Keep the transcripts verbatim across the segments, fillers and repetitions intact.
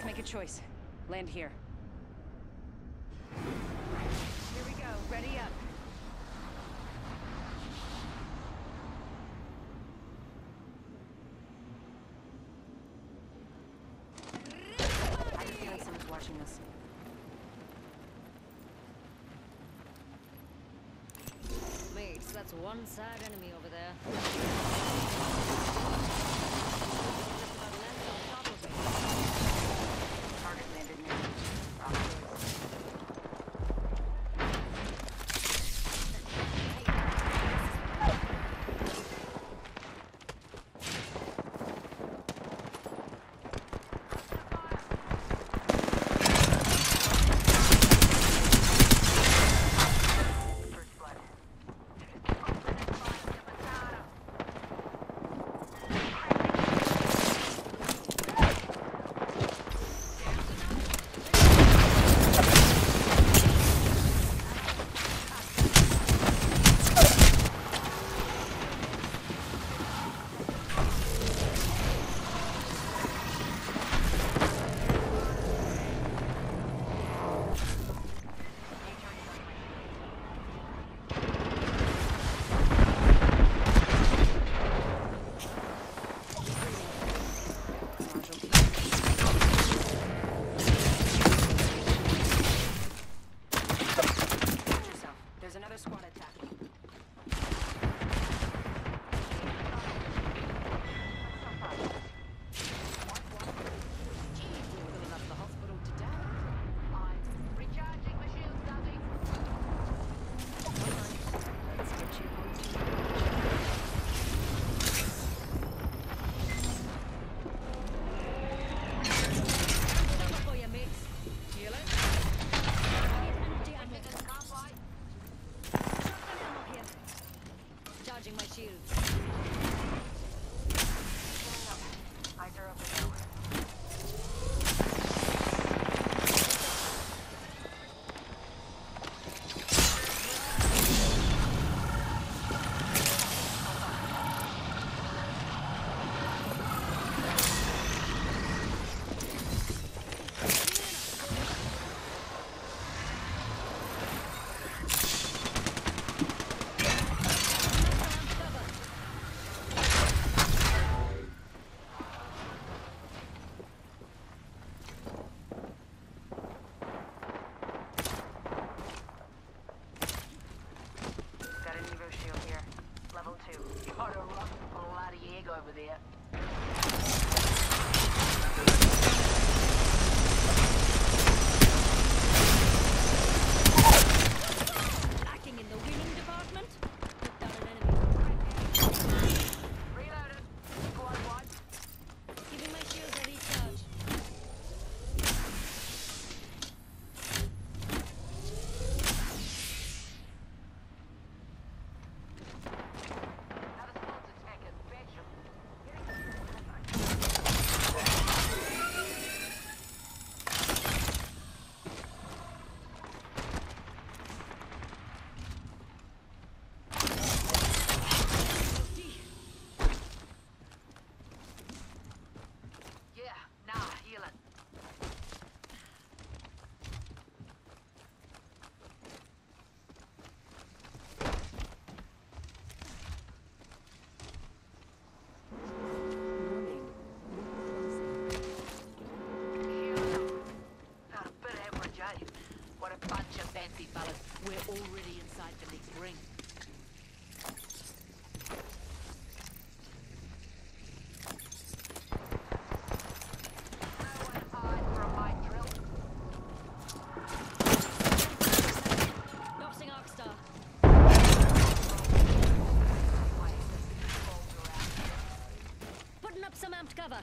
Make a choice. Land here. Here we go. Ready up. I have a feeling someone's watching us. Mates, that's one sad enemy over there. Target landed near. Charging my shields. Eyes are open now. Got a rough bloody egg over there. Acting in the winning department? Took down an enemy. Reloaded. Squad one. Giving my shields a recharge. Another squad's attacking. Bitch. Yeah, nah, healing. Healing. Ah, bit average, eh? What a bunch of fancy fellas. We're already inside the next ring. No one hide from my drill. Noxing Arcstar. Putting up some amped cover.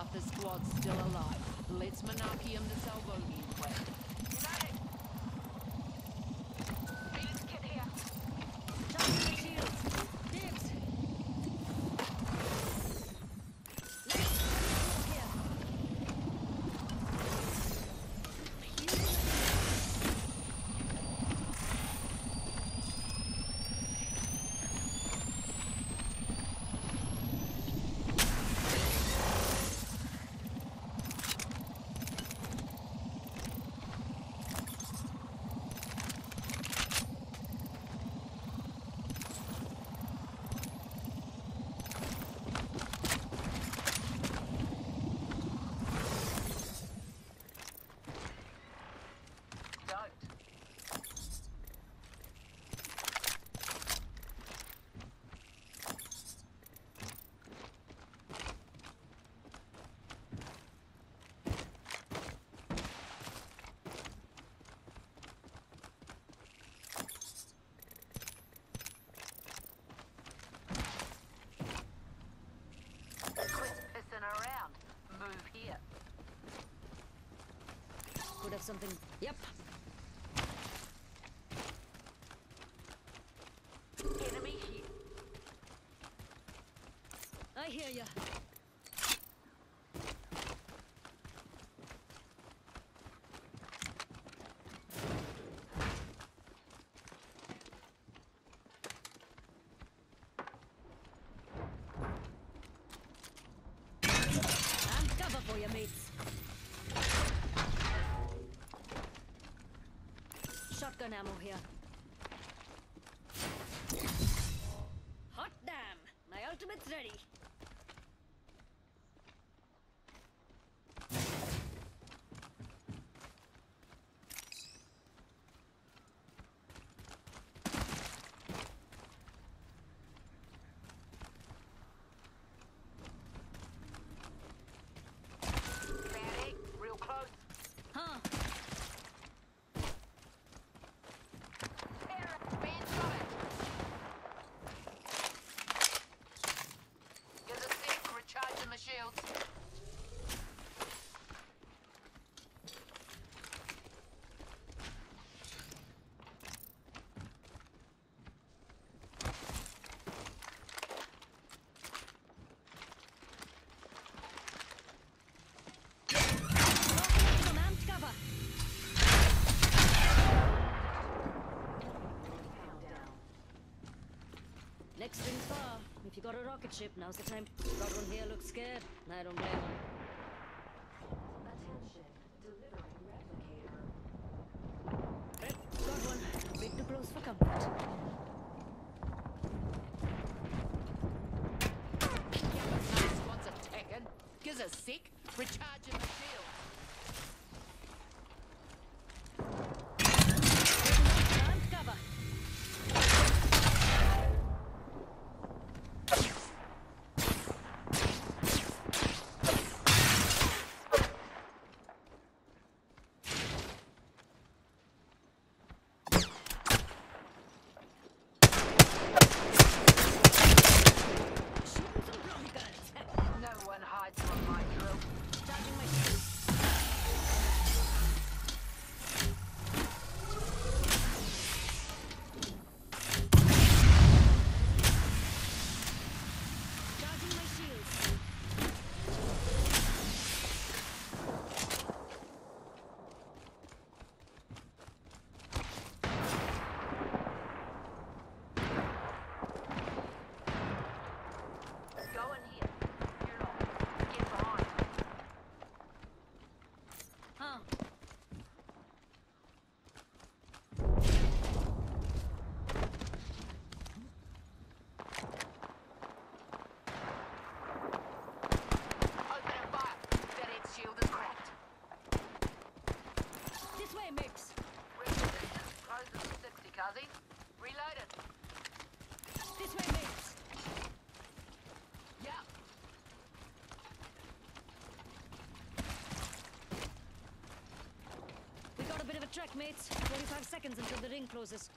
The squad's still alive. Let's Monarchium the Salvonian way. United! Felix, get here! Charging the shields. Dibs. Let's here. Don't. Quit pissing around. Move here. Could have something. Yep. Enemy here. I hear ya. I'm cover for you, mates. Shotgun ammo here. Hot damn! My ultimate's ready. Barry, real close. Huh? Ben got it. Get a sec, recharging my shields. Come on, cover. Next ring's far. If you got a rocket ship, now's the time. Got one here, looks scared. I don't blame him. Attention, delivering replicator. Right, got one. A bit too close for comfort. Nice squad's attacking. Gives a sec, recharging my shield. Can't cover. Shooting some drum guns. No one hides from my drill. Charging my shield. Charging my shields. Go in here. You're not. Get behind. Huh? Opening fire. That head shield is cracked. This way, mates. Reposition. Close to sixty, Kazi. Reloaded. This way, mates. Yeah. We got a bit of a trek, mates. forty-five seconds until the ring closes.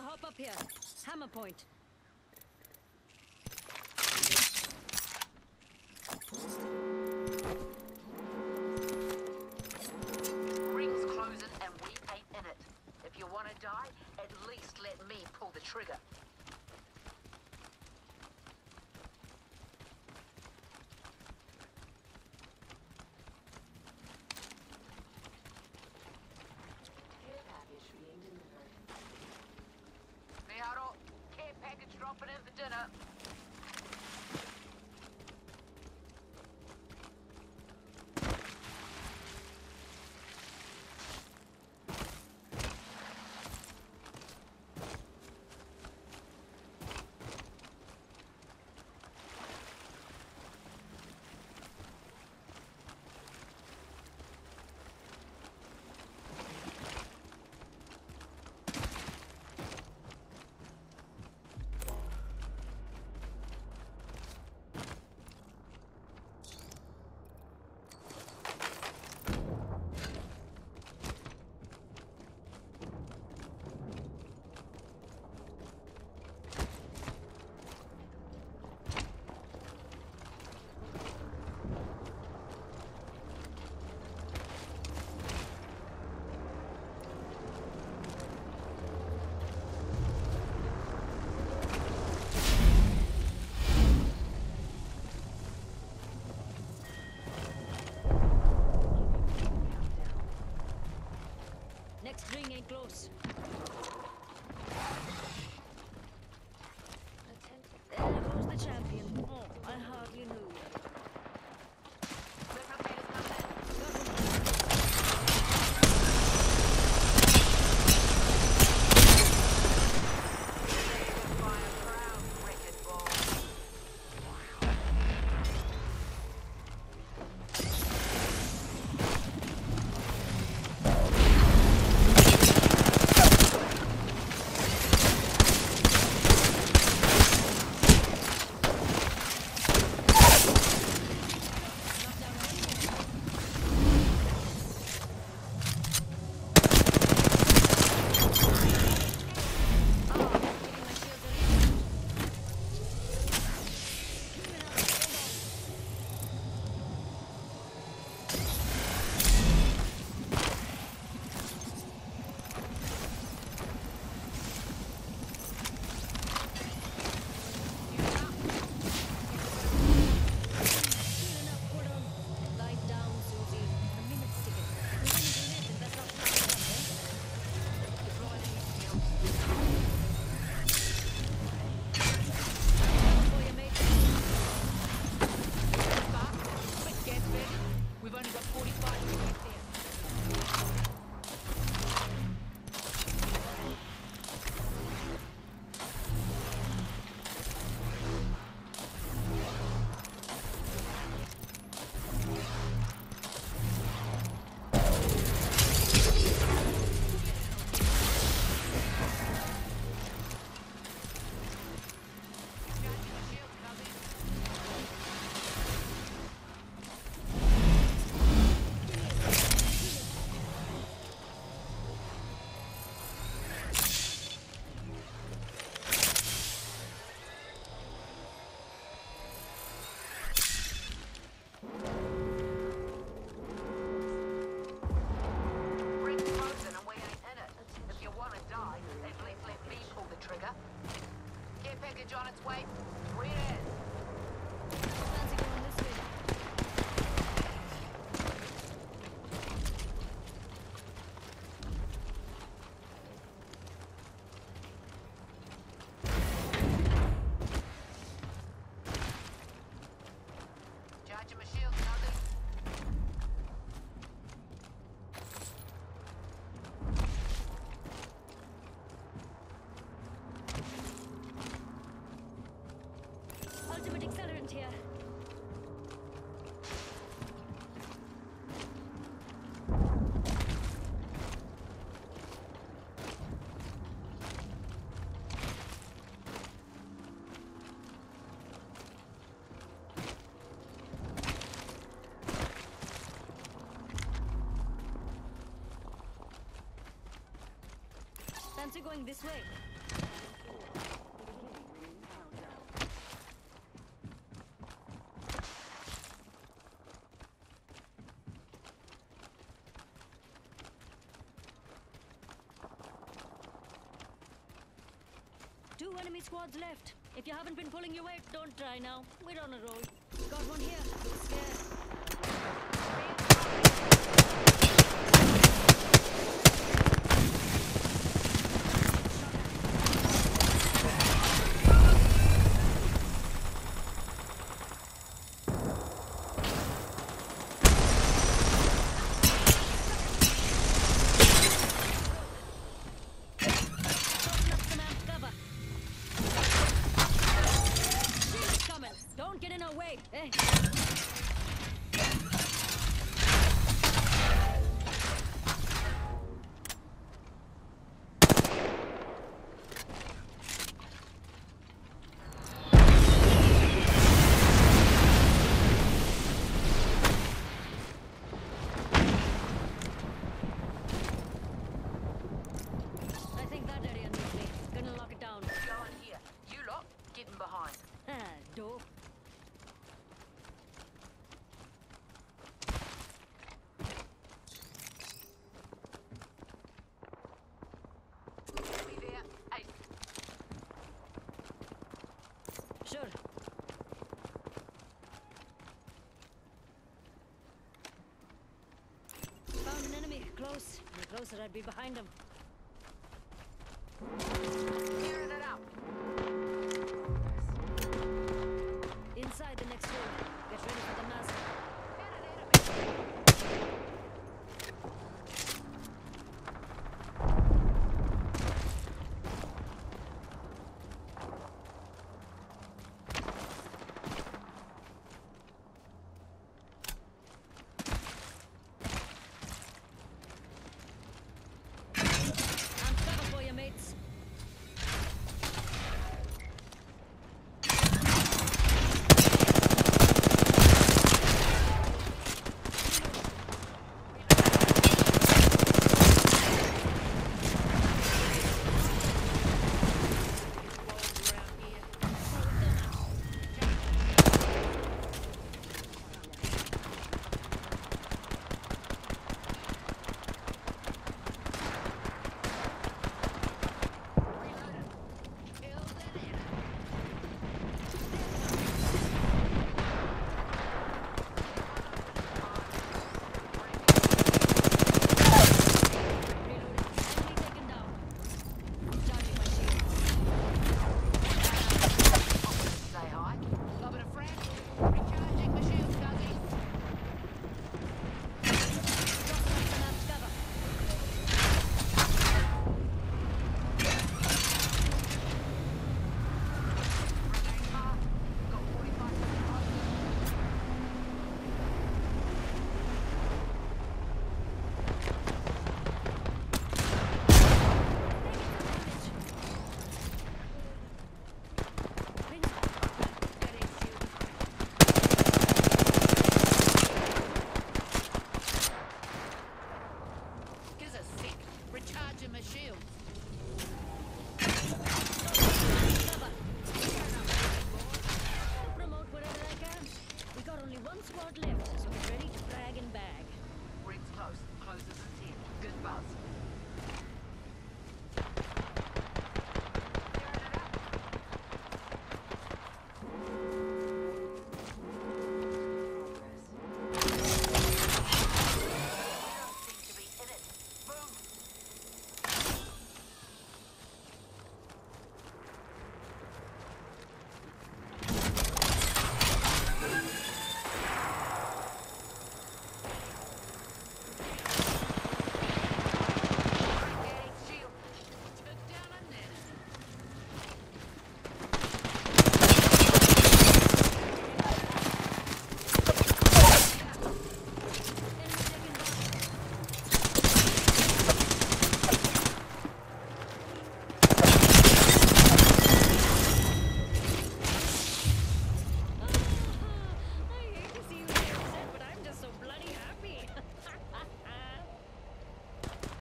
hop up here. Hammer point. Ring's closing and we ain't in it. If you want to die, at least let me pull the trigger. Fiaro, care package dropping in for dinner. Next ring ain't close. There goes the champion. Oh, I hardly knew. Replicators coming in. Fire proud, wretched ball. We've only got forty-five minutes here. On its way. Where is? Fancy going this way. Charging my shield, nothing. Ultimate accelerant here. Fancy going this way. Two enemy squads left. If you haven't been pulling your weight, don't try now. We're on a roll. Got one here. Looks scared. Open up some amp cover. Shield's coming. Don't get in our way. Eh? I think that area needs me. Gonna lock it down. Go in here. You lot, get in behind. Ah, dope. Enemy there. Hey, Sure. Found an enemy. Close. The closer I'd be behind him. clearing it up. Inside the next room. Get ready for the